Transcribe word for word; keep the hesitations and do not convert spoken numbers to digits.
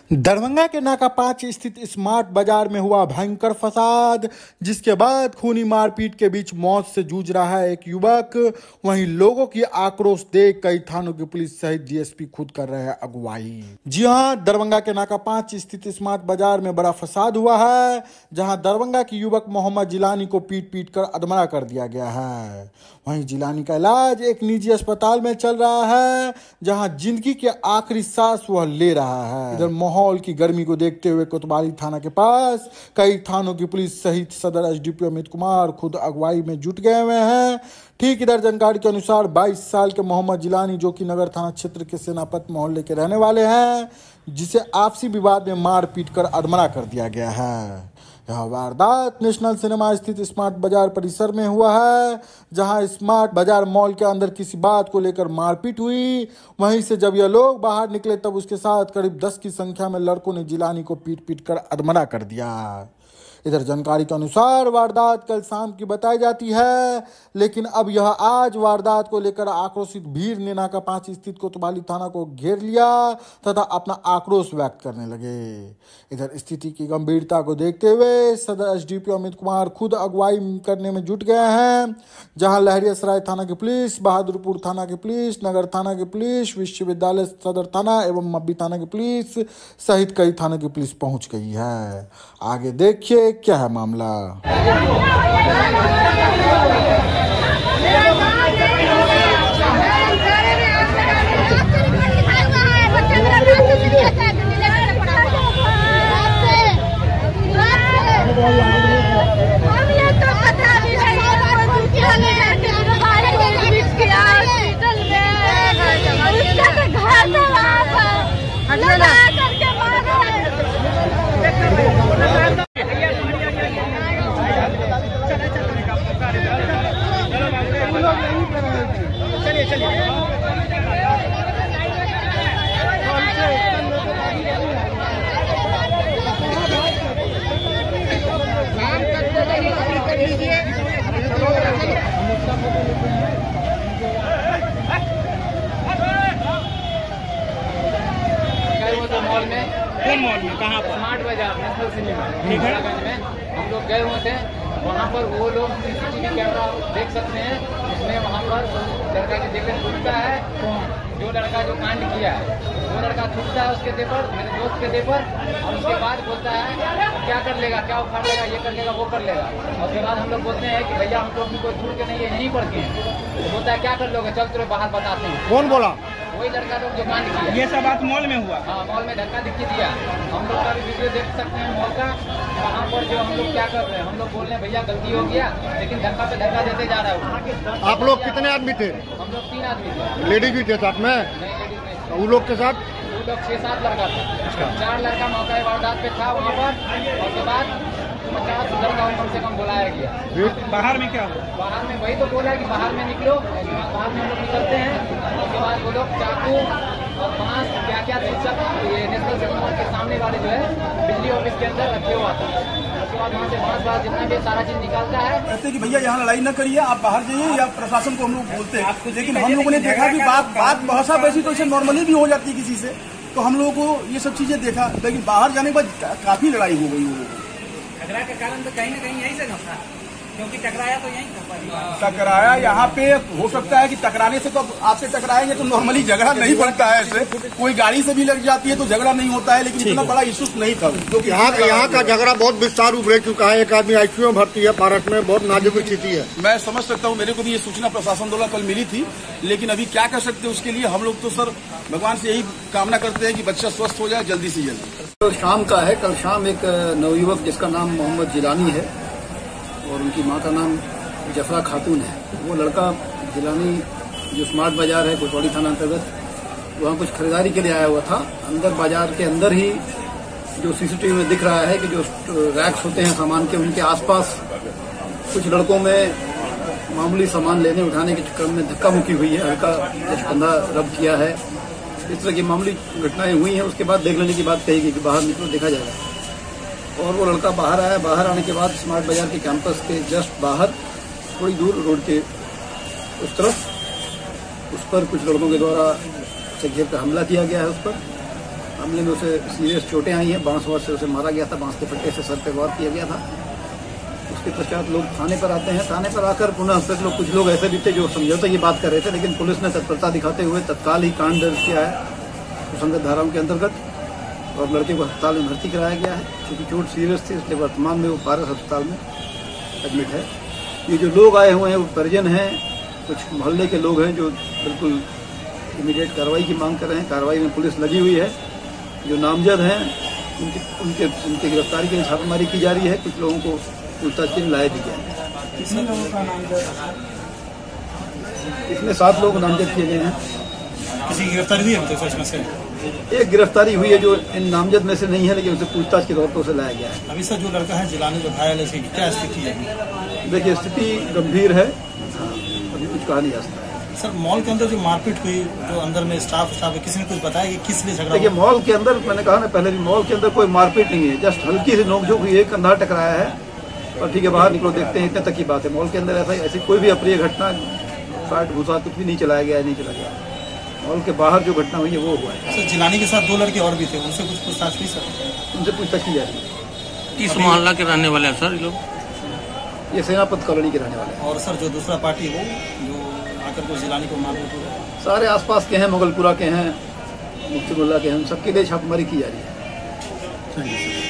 दरभंगा के नाका पांच स्थित स्मार्ट बाजार में हुआ भयंकर फसाद, जिसके बाद खूनी मारपीट के बीच मौत से जूझ रहा है एक युवक। वहीं लोगों की आक्रोश देख कई थानों की पुलिस सहित डीएसपी खुद कर रहे हैं अगुवाई। जी हां, दरभंगा के नाका पांच स्थित स्मार्ट बाजार में बड़ा फसाद हुआ है, जहां दरभंगा की युवक मोहम्मद जिलानी को पीट पीट कर अधमरा कर दिया गया है। वहीं जिलानी का इलाज एक निजी अस्पताल में चल रहा है, जहां जिंदगी के आखिरी सांस वह ले रहा है। इधर माहौल की गर्मी को देखते हुए कोतवाली थाना के पास कई थानों की पुलिस सहित सदर एसडीपी अमित कुमार खुद अगुवाई में जुट गए हुए हैं। ठीक इधर जानकारी के अनुसार बाईस साल के मोहम्मद जिलानी, जो कि नगर थाना क्षेत्र के सेनापत मोहल्ले के रहने वाले हैं, जिसे आपसी विवाद में मार पीट कर अधमरा कर दिया गया है। यह वारदात नेशनल सिनेमा स्थित स्मार्ट बाजार परिसर में हुआ है, जहां स्मार्ट बाजार मॉल के अंदर किसी बात को लेकर मारपीट हुई। वहीं से जब यह लोग बाहर निकले तब उसके साथ करीब दस की संख्या में लड़कों ने जिलानी को पीट पीट कर अधमरा कर दिया। इधर जानकारी के अनुसार वारदात कल शाम की बताई जाती है, लेकिन अब यह आज वारदात को लेकर आक्रोशित भीड़ ने नाका पांच स्थित कोतवाली थाना को घेर लिया तथा अपना आक्रोश व्यक्त करने लगे। इधर स्थिति की गंभीरता को देखते हुए सदर एसडीपी अमित कुमार खुद अगुवाई करने में जुट गए हैं, जहां लहरियासराय थाना की पुलिस, बहादुरपुर थाना की पुलिस, नगर थाना की पुलिस, विश्वविद्यालय सदर थाना एवं मब्बी थाना की पुलिस सहित कई थानों की पुलिस पहुंच गई है। आगे देखिए क्या है मामला। चलिए चलिए काम करते कर लीजिए। मॉल में कौन मॉल में कहाँ पर? स्मार्ट बाजार नेशनल सिनेमा ठीक है में हम लोग गए हुए थे। वहाँ पर वो लोग सीसीटीवी कैमरा देख सकते हैं, उसमें वहाँ पर लड़का के देवर छूटता है। जो लड़का जो कांड किया है वो लड़का छूटता है उसके देवर, मेरे दोस्त के देवर, और उसके बाद बोलता है क्या कर लेगा, क्या उखाड़ लेगा, ये कर लेगा, वो कर लेगा। और उसके बाद हम लोग बोलते हैं कि भैया हम लोग कोई छूट के नहीं है, यहीं पर के हैं। तो बोलता है क्या कर लोगे, चल तुझे बाहर बताते हैं। कौन बोला? वही लड़का लोग जो कांड किया। ये सब बात मॉल में हुआ? हाँ, मॉल में धक्का दिक्की दिया। हम लोग का भी वीडियो देख सकते हैं मॉल का। वहाँ पर जो हम लोग क्या कर रहे हैं, हम लोग बोल रहे हैं भैया गलती हो गया, लेकिन धक्का पे धक्का देते जा रहा है। आप लोग कितने आदमी थे? हम लोग तीन आदमी थे। लेडीज भी थे साथ में? नहीं, लेडीज नहीं। वो लोग के साथ वो लोग छह सात लड़का था। चार लड़का मौका वारदात पे था वहाँ पर। और उसके बाद पचास लड़का कम से कम बुलाया गया। बाहर में क्या हुआ? बाहर में वही तो बोला कि बाहर में निकलो। बाहर में हम लोग निकलते हैं, उसके बाद वो लोग चाकू और बांस क्या क्या चीज सब ये नेशनल सिनेमा के सामने वाले जो है बिजली ऑफिस के अंदर रखे हुआ था। उसके बाद वहाँ से बांस बांस जितना भी सारा चीज निकालता है। कहते कि भैया यहाँ लड़ाई न करिए, आप बाहर जाइए, या प्रशासन को हम लोग बोलते हैं। लेकिन हम लोगों ने देखा कि बात बात बहसा वैसी तो इसे नॉर्मली भी हो जाती है किसी से, तो हम लोगों को ये सब चीजें देखा। लेकिन बाहर जाने के बाद काफी लड़ाई हो गई। वो टकरा के कारण तो कहीं ना कहीं यही से न था, क्योंकि टकराया तो यही टकराया यहाँ पे हो सकता है कि टकराने से तो आपसे टकराएंगे तो नॉर्मली झगड़ा नहीं बनता है। ऐसे कोई गाड़ी से भी लग जाती है तो झगड़ा नहीं होता है, लेकिन इतना बड़ा इशू नहीं था। जो कि यहाँ यहाँ का झगड़ा बहुत विस्तार उभर चुका है। एक आदमी आईसीयू में भर्ती है, पारस में बहुत नाजुक स्थिति है। मैं समझ सकता हूँ, मेरे को भी ये सूचना प्रशासन द्वारा कल मिली थी, लेकिन अभी क्या कर सकते हैं उसके लिए हम लोग तो सर भगवान से यही कामना करते हैं कि बच्चा स्वस्थ हो जाए जल्दी से जल्दी। तो शाम का है, कल शाम एक नवयुवक जिसका नाम मोहम्मद जिलानी है और उनकी माँ का नाम जफरा खातून है। वो लड़का जिलानी जो स्मार्ट बाजार है कोतवाली थाना अंतर्गत, वहाँ कुछ खरीदारी के लिए आया हुआ था। अंदर बाजार के अंदर ही जो सीसीटीवी में दिख रहा है कि जो रैक्स होते हैं सामान के, उनके आसपास कुछ लड़कों में मामूली सामान लेने उठाने के क्रम में धक्का मुक्की हुई है, हल्का कंधा रब किया है। इस तरह की मामूली घटनाएं हुई हैं। उसके बाद देख लेने की बात कही गई कि बाहर निकलो, देखा जाएगा। और वो लड़का बाहर आया। बाहर आने के बाद स्मार्ट बाजार के कैंपस के जस्ट बाहर थोड़ी दूर रोड के उस तरफ उस पर कुछ लड़कों के द्वारा से घेर कर हमला किया गया है उस पर। हमने में उसे सीरियस चोटें आई हैं, बांस वास से उसे मारा गया था, बांस के फट्टे से सर पे वार किया गया था। उसके पश्चात लोग थाने पर आते हैं। थाने पर आकर पुनः फिर लोग कुछ लोग ऐसे भी थे जो समझौते की बात कर रहे थे, लेकिन पुलिस ने तत्परता दिखाते हुए तत्काल ही कांड दर्ज किया है सुसंगत धाराओं के अंतर्गत, और लड़के को अस्पताल में भर्ती कराया गया है। क्योंकि चोट सीरियस थी, इसलिए वर्तमान में वो पारस अस्पताल में एडमिट है। ये जो लोग आए हुए हैं वो परिजन हैं, कुछ मोहल्ले के लोग हैं जो बिल्कुल इमीडिएट कार्रवाई की मांग कर रहे हैं। कार्रवाई में पुलिस लगी हुई है। जो नामजद हैं उनके उनके उनकी गिरफ्तारी के लिए छापेमारी की जा रही है। कुछ लोगों को पूछताछ के लिए लाया भी गया है। कितने लोगों का नामजद? इसमें सात लोग नामजद किए गए हैं। किसी की गिरफ्तारी हुई है तो इसमें से एक गिरफ्तारी हुई है जो इन नामजद में से नहीं है, लेकिन उसे पूछताछ के तौर पर उसे लाया गया है। अभी सर जो लड़का है जिलानी जो घायल है, इसकी क्या स्थिति है? देखिए स्थिति गंभीर है, अभी कुछ कहा नहीं जा सकता। सर मॉल के अंदर जो मारपीट हुई, जो अंदर में स्टाफ स्टाफ है, किसी ने कुछ बताया कि किस लिए झगड़ा? देखिए मॉल के अंदर, मैंने कहा ना पहले भी, मॉल के अंदर कोई मारपीट नहीं है, जस्ट हल्की सी नोकझोंक हुई है, कंधा टकराया है और ठीक है बाहर निकलो देखते हैं, इतने तक की बात है। मॉल के अंदर ऐसा ऐसी कोई भी अप्रिय घटना, फाइट घुसा कुछ भी नहीं चलाया गया, नहीं चला गया। मॉल के बाहर जो घटना हुई है वो हुआ है। सर जिलानी के साथ दो लड़के और भी थे, उनसे कुछ पूछताछ हुई सर? उनसे पूछताछ की जा रही है। किस मोहल्ला के रहने वाले हैं सर ये लोग? ये सेनापत कॉलोनी के रहने वाले हैं। और सर जो दूसरा पार्टी वो जो आकर को जिलानी को मारपीट हुआ, सारे आसपास के हैं, मुगलपुरा के हैं, मुफ्ती मुल्ला के हैं, सबके लिए छापेमारी की जा रही है।